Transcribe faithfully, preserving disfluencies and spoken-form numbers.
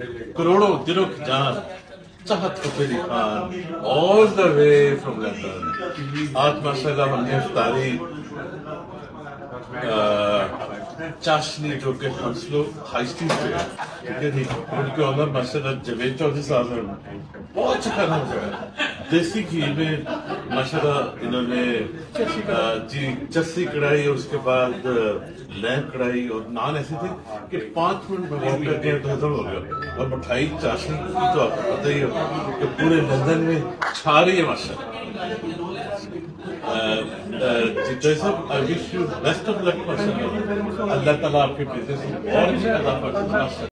करोड़ों दिलों की जान चाहत कफेरी Khan all the way from London. आज माशाल्लाह हमने इफ्तारी चाशनी जो कि हंसलो हाई स्ट्रीट पे है, ठीक है जी। उनके ऑनर माशाल्लाह जवेद चौधरी साहब हैं, बहुत अच्छा खाना हो गया। देसी घी में माशाल्लाह इन्होंने जी चस्सी कढ़ाई और उसके बाद लैंप कढ़ाई और नान ऐसे थे कि पांच मिनट में वॉक करके तो खत्म हो गया। और मिठाई चाशनी की तो आपको पता ही है कि पूरे लंदन में छा रही है माशाल्लाह। जैसा I wish you best of luck माशाल्लाह। अल्लाह ताला आपके बिजनेस में और